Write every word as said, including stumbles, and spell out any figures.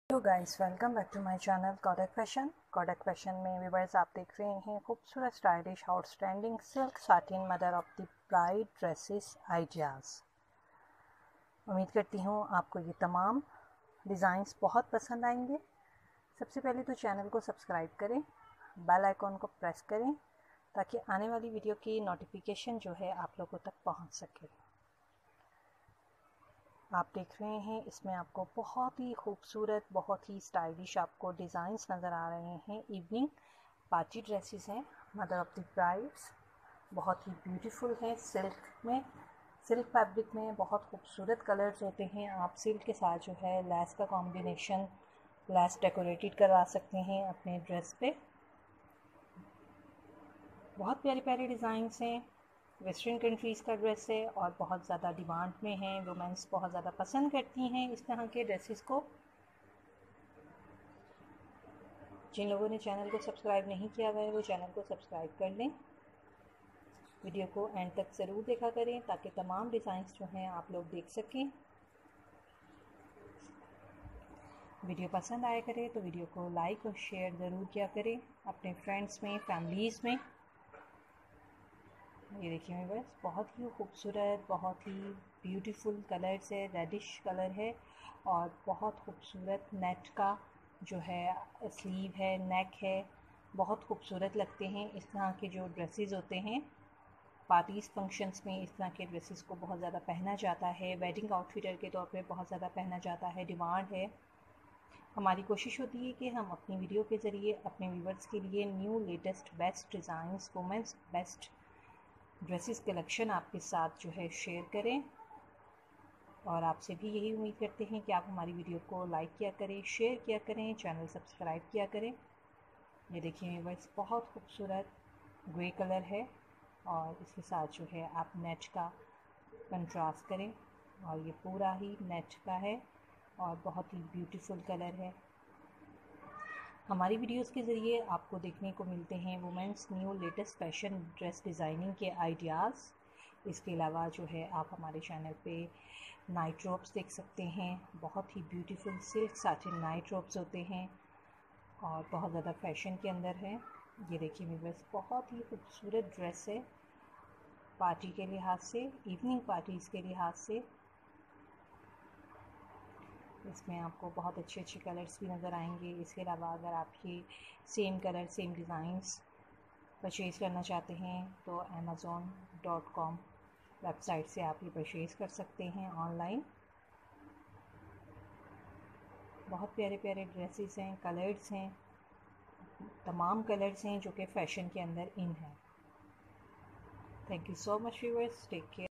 Hello guys, welcome back to my channel Kodak Fashion. Kodak Fashion में viewers आप देख रहे हैं खूबसूरत stylish outstanding silk satin mother of the bride dresses ideas. उम्मीद करती हूँ आपको ये तमाम डिज़ाइंस बहुत पसंद आएंगे। सबसे पहले तो चैनल को सब्सक्राइब करें, बेल आइकॉन को प्रेस करें ताकि आने वाली वीडियो की नोटिफिकेशन जो है आप लोगों तक पहुँच सके। आप देख रहे हैं इसमें आपको बहुत ही खूबसूरत, बहुत ही स्टाइलिश आपको डिज़ाइंस नज़र आ रहे हैं। इवनिंग पार्टी ड्रेसेस हैं मदर ऑफ द ब्राइड्स, बहुत ही ब्यूटीफुल है। सिल्क में, सिल्क फैब्रिक में बहुत खूबसूरत कलर्स होते हैं। आप सिल्क के साथ जो है लैस का कॉम्बिनेशन, लैस डेकोरेटेड करवा सकते हैं अपने ड्रेस पे। बहुत प्यारे प्यारे डिज़ाइंस हैं। वेस्टर्न कंट्रीज़ का ड्रेस है और बहुत ज़्यादा डिमांड में है। वुमेंस बहुत ज़्यादा पसंद करती हैं इस तरह के ड्रेसेस को। जिन लोगों ने चैनल को सब्सक्राइब नहीं किया हुआ है वो चैनल को सब्सक्राइब कर लें। वीडियो को एंड तक ज़रूर देखा करें ताकि तमाम डिज़ाइंस जो हैं आप लोग देख सकें। वीडियो पसंद आया करे तो वीडियो को लाइक और शेयर ज़रूर किया करें अपने फ्रेंड्स में, फैमिलीज़ में। ये देखिए मेरे पास बहुत ही खूबसूरत, बहुत ही ब्यूटीफुल कलर्स है। रेडिश कलर है और बहुत खूबसूरत नेट का जो है स्लीव है, नेक है, बहुत खूबसूरत लगते हैं इस तरह के जो ड्रेसेस होते हैं। पार्टीज़ फंक्शंस में इस तरह के ड्रेसेस को बहुत ज़्यादा पहना जाता है। वेडिंग आउटफिटर के तौर पे बहुत ज़्यादा पहना जाता है, डिमांड है। हमारी कोशिश होती है कि हम अपनी वीडियो के ज़रिए अपने व्यूवर्स के लिए new latest best designs, women's best dresses collection आपके साथ जो है शेयर करें। और आपसे भी यही उम्मीद करते हैं कि आप हमारी वीडियो को लाइक किया करें, शेयर किया करें, चैनल सब्सक्राइब किया करें। ये देखिए बस बहुत खूबसूरत ग्रे कलर है और इसके साथ जो है आप नेट का कंट्रास्ट करें और ये पूरा ही नेट का है और बहुत ही ब्यूटीफुल कलर है। हमारी वीडियोस के ज़रिए आपको देखने को मिलते हैं women's new latest fashion dress designing के आइडियाज़। इसके अलावा जो है आप हमारे चैनल पे नाइट रोब्स देख सकते हैं। बहुत ही beautiful silk satin night robes होते हैं और बहुत ज़्यादा फैशन के अंदर है। ये देखिए मेरे पास बहुत ही खूबसूरत ड्रेस है पार्टी के लिहाज से, इवनिंग पार्टीज़ के लिहाज से। इसमें आपको बहुत अच्छे अच्छे कलर्स भी नज़र आएंगे। इसके अलावा अगर आप ये same colour, same designs purchase करना चाहते हैं तो अमेज़ॉन डॉट कॉम वेबसाइट से आप ये परचेज़ कर सकते हैं ऑनलाइन। बहुत प्यारे प्यारे ड्रेसेस हैं, कलर्स हैं, तमाम कलर्स हैं जो कि फ़ैशन के अंदर इन है। Thank you so much viewers, take care.